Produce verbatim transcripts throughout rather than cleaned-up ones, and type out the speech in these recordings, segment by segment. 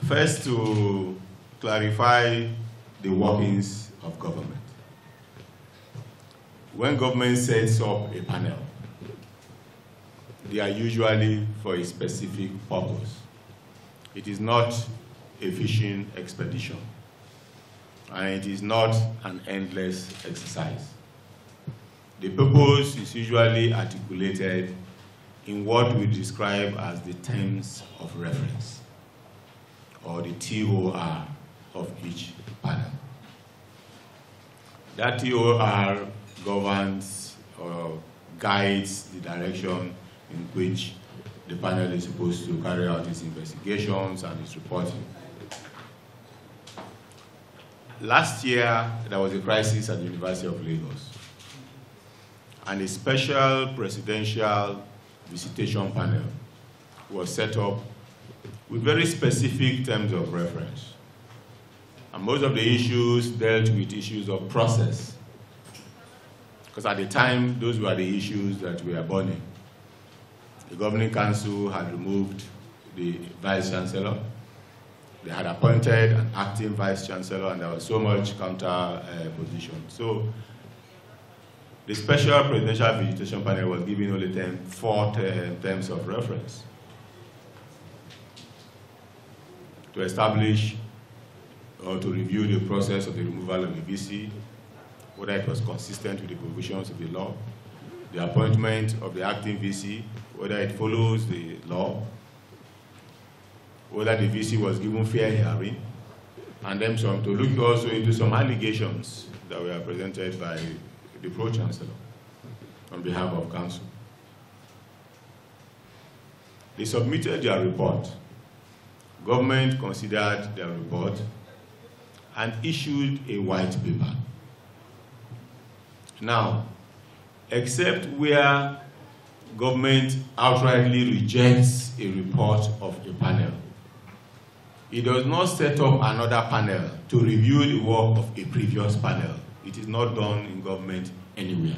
First, to clarify the workings of government. When government sets up a panel, they are usually for a specific purpose. It is not a fishing expedition, and it is not an endless exercise. The purpose is usually articulated in what we describe as the terms of reference, or the T O R of each panel. That T O R governs or guides the direction in which the panel is supposed to carry out its investigations and its reporting. Last year, there was a crisis at the University of Lagos, and a special presidential visitation panel was set up with very specific terms of reference. And most of the issues dealt with issues of process, because at the time, those were the issues that were burning. The Governing Council had removed the Vice Chancellor. They had appointed an acting Vice Chancellor, and there was so much counter uh, position. So the special presidential visitation panel was given only ten, four terms of reference to establish or to review the process of the removal of the V C, whether it was consistent with the provisions of the law, the appointment of the acting V C, whether it follows the law, whether the V C was given fair hearing, and then some to look also into some allegations that were presented by the Pro-Chancellor on behalf of Council. They submitted their report. Government considered their report and issued a white paper. Now, except where government outrightly rejects a report of a panel, it does not set up another panel to review the work of a previous panel. It is not done in government anywhere.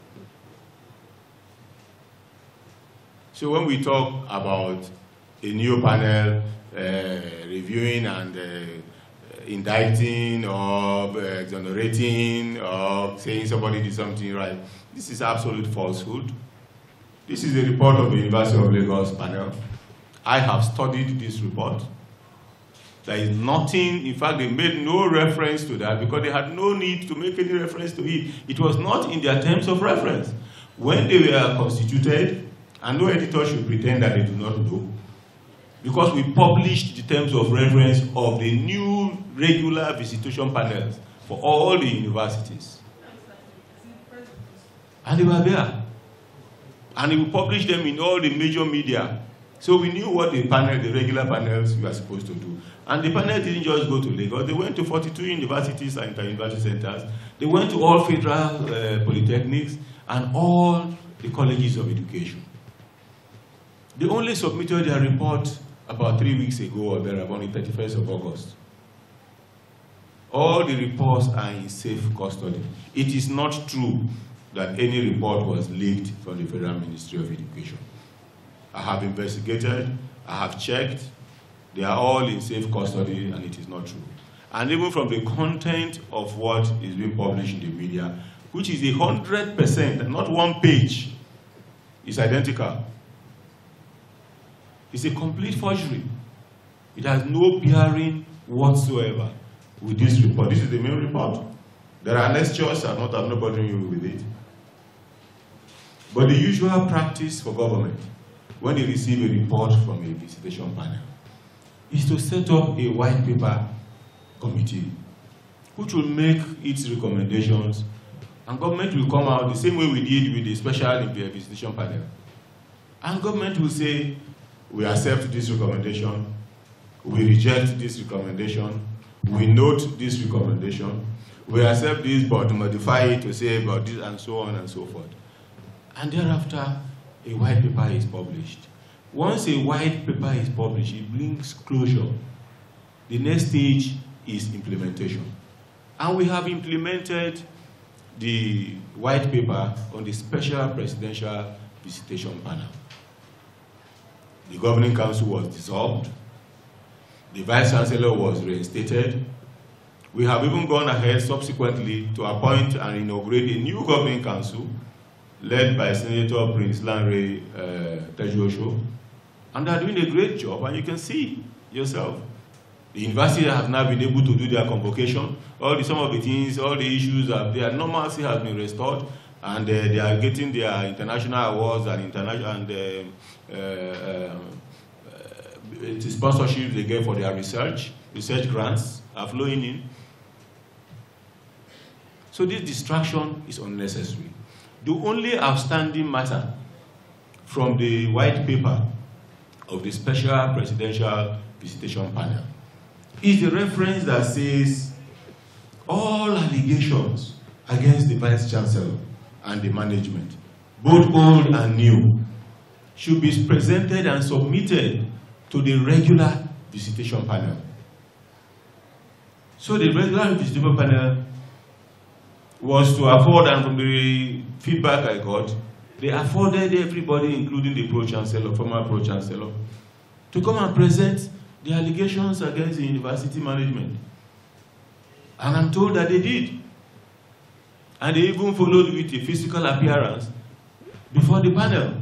So when we talk about a new panel uh, reviewing and uh, indicting or uh, exonerating or saying somebody did something right, this is absolute falsehood. This is a report of the University of Lagos panel. I have studied this report. There is nothing, in fact, they made no reference to that because they had no need to make any reference to it. It was not in their terms of reference. When they were constituted, and no editor should pretend that they do not know, because we published the terms of reference of the new regular visitation panels for all the universities. And they were there. And we published them in all the major media. So we knew what the panel, the regular panels were supposed to do. And the panel didn't just go to Lagos. They went to forty-two universities and inter-university centers. They went to all federal uh, polytechnics and all the colleges of education. They only submitted their report about three weeks ago or thereabout, on the thirty-first of August. All the reports are in safe custody. It is not true that any report was leaked from the Federal Ministry of Education. I have investigated, I have checked, they are all in safe custody, and it is not true. And even from the content of what is being published in the media, which is a hundred percent, not one page, is identical. It's a complete forgery. It has no bearing whatsoever with this report. This is the main report. There are lectures, I'm not, I'm not bothering you with it. But the usual practice for government, when they receive a report from a visitation panel, is to set up a white paper committee, which will make its recommendations, and government will come out the same way we did with the special visitation panel. And government will say, we accept this recommendation, we reject this recommendation, we note this recommendation, we accept this but modify it to say about this, and so on and so forth. And thereafter, a white paper is published. Once a white paper is published, it brings closure. The next stage is implementation. And we have implemented the white paper on the special presidential visitation panel. The Governing Council was dissolved. The Vice Chancellor was reinstated. We have even gone ahead subsequently to appoint and inaugurate a new governing council led by Senator Prince Lanre uh, Tejuosho. And they're doing a great job, and you can see yourself. The university has now been able to do their convocation. All the, some of the things, all the issues, are, their normalcy has been restored, and uh, they are getting their international awards and international and uh, uh, uh, uh, sponsorship they get for their research. Research grants are flowing in. So this distraction is unnecessary. The only outstanding matter from the white paper of the Special Presidential Visitation Panel is the reference that says all allegations against the Vice Chancellor and the management, both old and new, should be presented and submitted to the regular visitation panel. So the regular visitation panel was to afford, and from the feedback I got, they afforded everybody, including the Pro-Chancellor, former Pro-Chancellor, to come and present the allegations against the university management. And I'm told that they did. And they even followed with a physical appearance before the panel.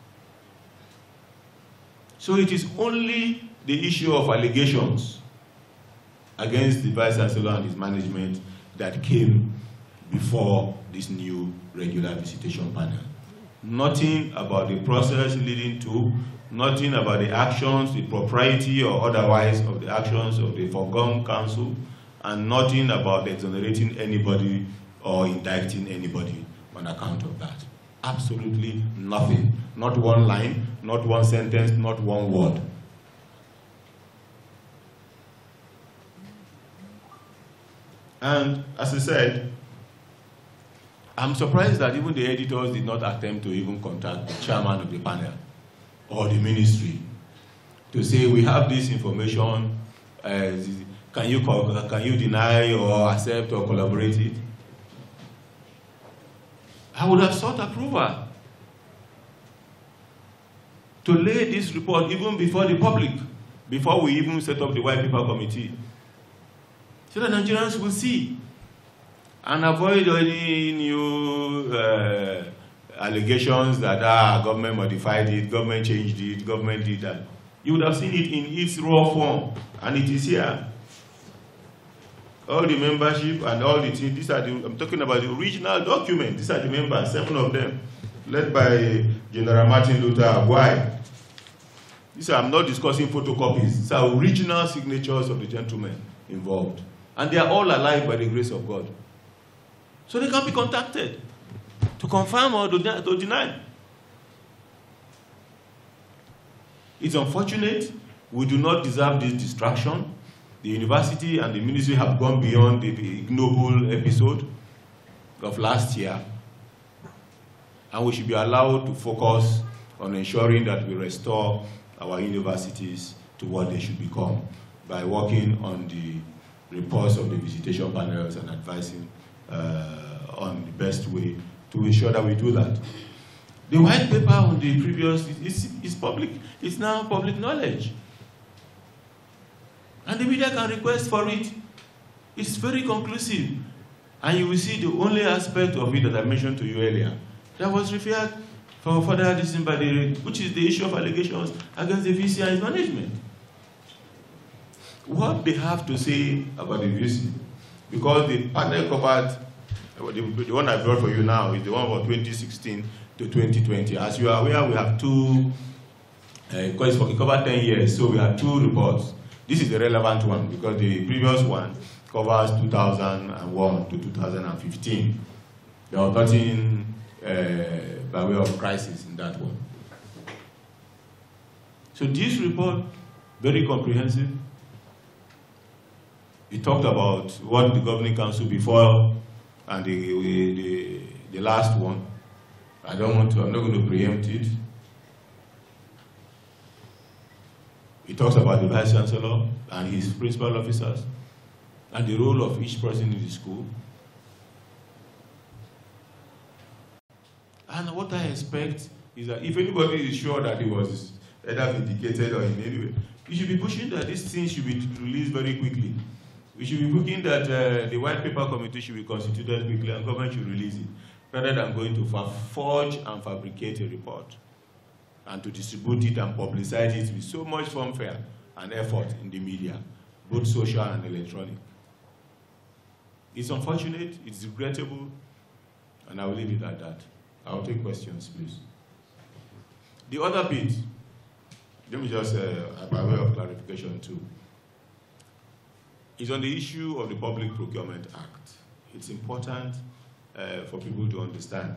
So it is only the issue of allegations against the Vice Chancellor and his management that came before this new regular visitation panel. Nothing about the process leading to, nothing about the actions, the propriety or otherwise of the actions of the foregone council, and nothing about exonerating anybody or indicting anybody on account of that. Absolutely nothing. Not one line, not one sentence, not one word. And as I said, I'm surprised that even the editors did not attempt to even contact the chairman of the panel or the ministry to say, we have this information, uh, can you, can you deny or accept or collaborate it? I would have sought approval to lay this report even before the public, before we even set up the White Paper Committee, so that Nigerians will see and avoid any new uh, allegations that ah, government modified it, government changed it, government did that. You would have seen it in its raw form, and it is here. All the membership and all the things, these are the, I'm talking about the original document. These are the members, seven of them, led by General Martin Luther Agwai. These are, I'm not discussing photocopies. These are original signatures of the gentlemen involved. And they are all alive by the grace of God. So they can be contacted to confirm or to, to deny. It's unfortunate. We do not deserve this distraction. The university and the ministry have gone beyond the ignoble episode of last year. And we should be allowed to focus on ensuring that we restore our universities to what they should become by working on the reports of the visitation panels and advising uh, on the best way to ensure that we do that. The white paper on the previous is, is public. It's now public knowledge. And the media can request for it. It's very conclusive. And you will see the only aspect of it that I mentioned to you earlier that was referred for further decision by the, which is the issue of allegations against the V C and its management. What they have to say about the V C, because the panel covered, the, the one I brought for you now is the one for twenty sixteen to twenty twenty. As you are aware, we have two, uh, because it covered ten years, so we have two reports. This is the relevant one because the previous one covers two thousand one to two thousand fifteen. There was nothing uh, by way of crisis in that one. So this report, very comprehensive. It talked about what the governing council before and the, the, the last one. I don't want to, I'm not going to preempt it. It talks about the Vice Chancellor and his principal officers and the role of each person in the school. And what I expect is that if anybody is sure that he was either vindicated or in any way. We should be pushing that these things should be released very quickly. We should be pushing that uh, the white paper committee should be constituted quickly and government should release it, rather than going to forge and fabricate a report and to distribute it and publicize it with so much fanfare and effort in the media, both social and electronic. It's unfortunate, it's regrettable, and I will leave it at that. I'll take questions, please. The other bit, let me just, uh, by way of clarification too, is on the issue of the Public Procurement Act. It's important uh, for people to understand.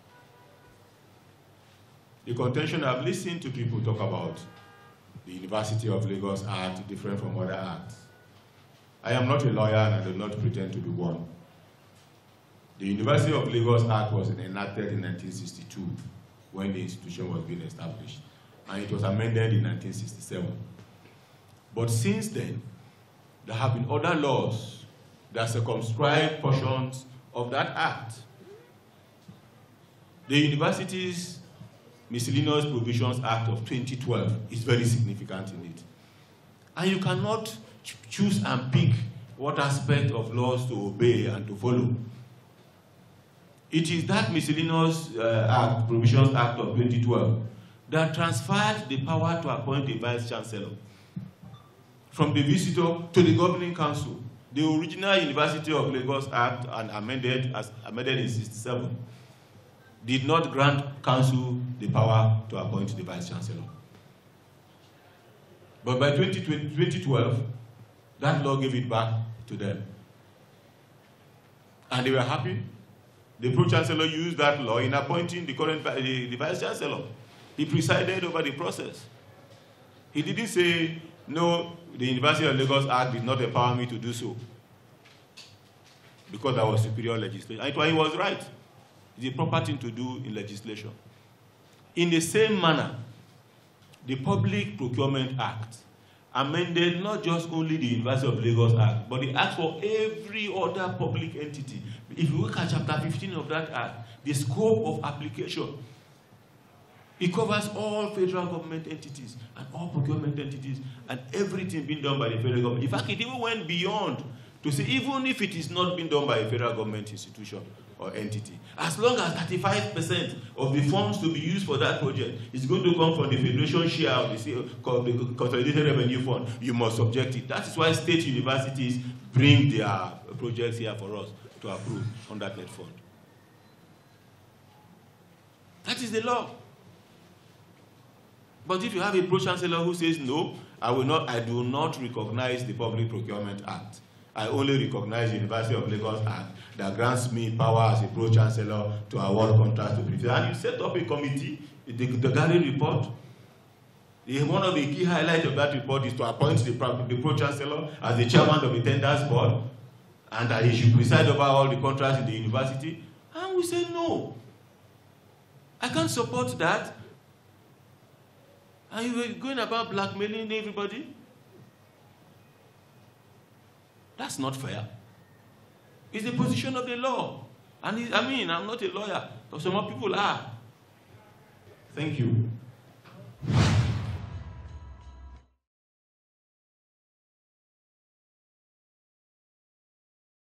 The contention, I've listened to people talk about the University of Lagos Act different from other acts. I am not a lawyer and I do not pretend to be one. The University of Lagos Act was enacted in nineteen sixty-two when the institution was being established, and it was amended in nineteen sixty-seven. But since then, there have been other laws that circumscribe portions of that act. The Universities Miscellaneous Provisions Act of twenty twelve is very significant in it. And you cannot ch choose and pick what aspect of laws to obey and to follow. It is that Miscellaneous uh, Act, Provisions Act of twenty twelve that transferred the power to appoint a Vice Chancellor from the visitor to the Governing Council. The original University of Lagos Act, and amended, as amended in sixty-seven, did not grant council the power to appoint the Vice Chancellor. But by twenty twelve, that law gave it back to them. And they were happy. The Pro-Chancellor used that law in appointing the current the, the Vice Chancellor. He presided over the process. He didn't say, no, the University of Lagos Act did not empower me to do so, because that was superior legislation. And he was right. It's a proper thing to do in legislation. In the same manner, the Public Procurement Act amended not just only the University of Lagos Act, but the act for every other public entity. If you look at chapter fifteen of that act, the scope of application, it covers all federal government entities and all procurement entities and everything being done by the federal government. In fact, it even went beyond to say even if it is not being done by a federal government institution or entity, as long as thirty-five percent of the funds to be used for that project is going to come from the federation share of the Consolidated Revenue Fund, you must subject it. That is why state universities bring their projects here for us to approve on that net fund. That is the law. But if you have a Pro-Chancellor who says, no, I will not, I do not recognize the Public Procurement Act. I only recognize the University of Lagos Act that grants me power as a Pro-Chancellor to award contracts to people. And you set up a committee, the, the Gary report. The, one of the key highlights of that report is to appoint the, the Pro-Chancellor as the chairman of the tenders board, and that he should preside over all the contracts in the university. And we say, no. I can't support that. And you were going about blackmailing everybody? That's not fair. It's the position of the law. And it, I mean, I'm not a lawyer, but some more people are. Thank you.